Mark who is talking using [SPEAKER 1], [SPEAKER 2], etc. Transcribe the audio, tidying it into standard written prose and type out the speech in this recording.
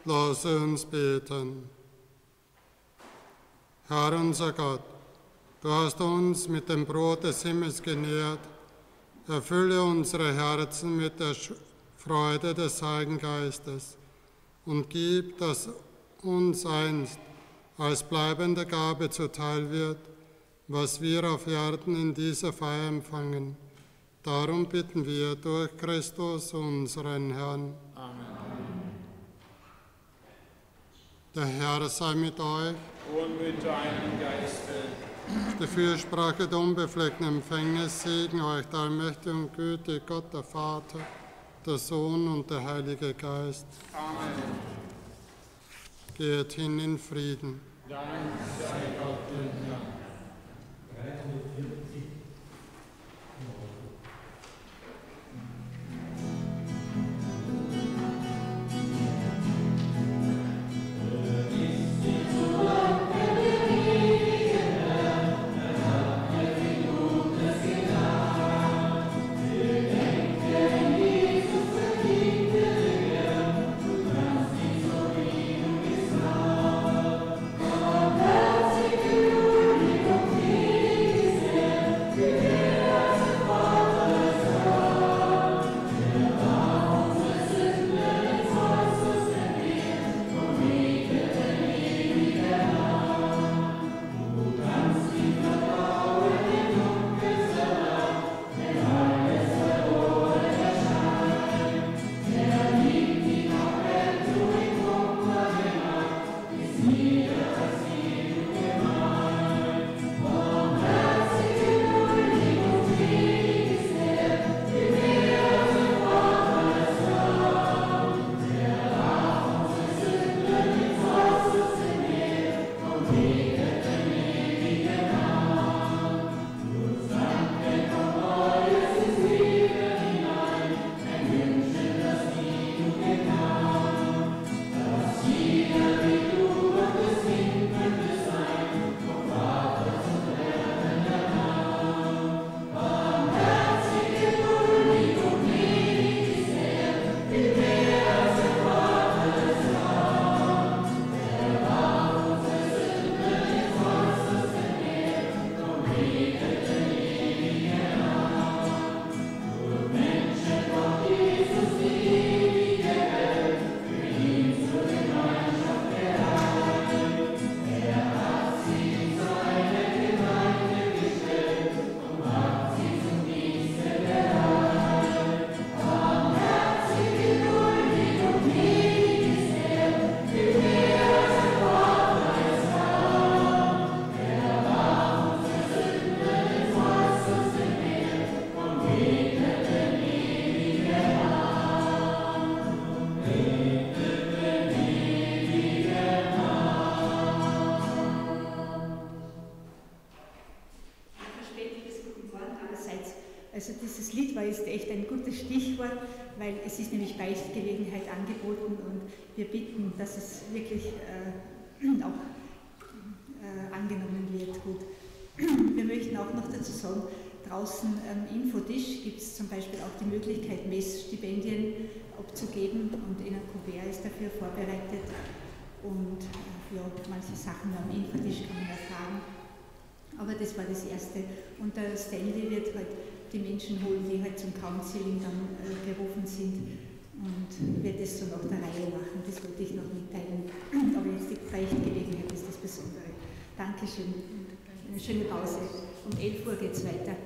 [SPEAKER 1] Lass uns beten. Herr unser Gott, du hast uns mit dem Brot des Himmels genährt. Erfülle unsere Herzen mit der Freude des Heiligen Geistes und gib, dass uns einst als bleibende Gabe zuteil wird, was wir auf Erden in dieser Feier empfangen. Darum bitten wir durch Christus, unseren Herrn.
[SPEAKER 2] Amen.
[SPEAKER 1] Der Herr sei mit euch.
[SPEAKER 2] Und mit deinem Geiste.
[SPEAKER 1] Die Fürsprache der unbefleckten Empfängnis segne euch der allmächtige und gütige Gott, der Vater, der Sohn und der Heilige Geist.
[SPEAKER 2] Amen.
[SPEAKER 1] Geht hin in Frieden.
[SPEAKER 2] Dank sei Gott dem Herrn.
[SPEAKER 3] Also dieses Lied war jetzt echt ein gutes Stichwort, weil es ist nämlich Beichtgelegenheit angeboten und wir bitten, dass es wirklich auch angenommen wird. Gut. Wir möchten auch noch dazu sagen, draußen am Infotisch gibt es zum Beispiel auch die Möglichkeit, Messstipendien abzugeben und in ein Kuvert ist dafür vorbereitet und ja, manche Sachen am Infotisch kann man erfragen. Aber das war das Erste. Und der Stanley wird halt die Menschen holen, die halt zum Counseling dann berufen sind und wird das so nach der Reihe machen. Das wollte ich noch mitteilen. Aber jetzt die Beichtgelegenheit ist das Besondere. Dankeschön und eine schöne Pause. Um 11 Uhr geht es weiter.